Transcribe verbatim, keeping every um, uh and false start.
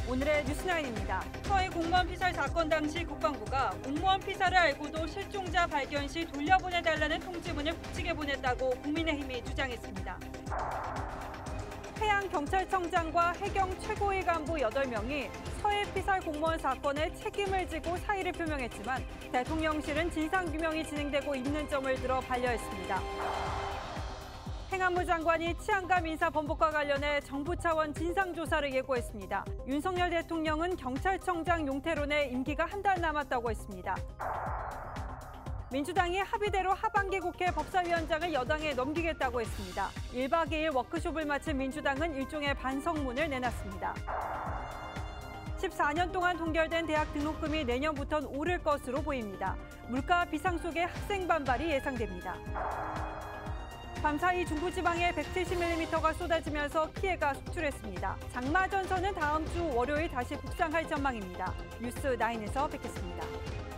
오늘의 뉴스나인입니다. 서해 공무원 피살 사건 당시 국방부가 공무원 피살을 알고도 실종자 발견 시 돌려보내달라는 통지문을 국측에 보냈다고 국민의힘이 주장했습니다. 해양경찰청장과 해경 최고위 간부 여덟 명이 서해 피살 공무원 사건에 책임을 지고 사의를 표명했지만 대통령실은 진상규명이 진행되고 있는 점을 들어 반려했습니다. 행안부 장관이 치안감 인사 번복과 관련해 정부 차원 진상조사를 예고했습니다. 윤석열 대통령은 경찰청장 용태론에 임기가 한 달 남았다고 했습니다. 민주당이 합의대로 하반기 국회 법사위원장을 여당에 넘기겠다고 했습니다. 일 박 이 일 워크숍을 마친 민주당은 일종의 반성문을 내놨습니다. 십사 년 동안 동결된 대학 등록금이 내년부터는 오를 것으로 보입니다. 물가 비상 속에 학생 반발이 예상됩니다. 밤사이 중부지방에 백칠십 밀리미터가 쏟아지면서 피해가 속출했습니다. 장마 전선은 다음 주 월요일 다시 북상할 전망입니다. 뉴스 나인에서 뵙겠습니다.